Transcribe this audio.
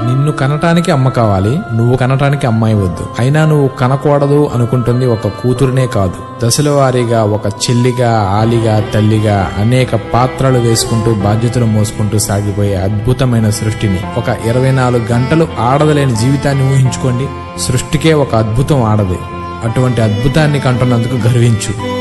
నిన్ను కనటానికి అమ్మ కావాలి, నువ్వు కనటానికి అమ్మాయి వద్దు. అయినా నువ్వు కనకూడదు అనుకుంటుంది ఒక కూతురునే కాదు, దశల వారీగా ఒక చెల్లిగా, ఆలిగా, తల్లిగా అనేక పాత్రలు వేసుకుంటూ బాధ్యతలు మోసుకుంటూ సాగిపోయే అద్భుతమైన సృష్టిని. ఒక 24 గంటలు ఆడదలేని జీవితాన్ని ఊహించుకోండి. సృష్టికే ఒక అద్భుతం ఆడది. అటువంటి అద్భుతాన్ని కంటున్నందుకు గర్వించు.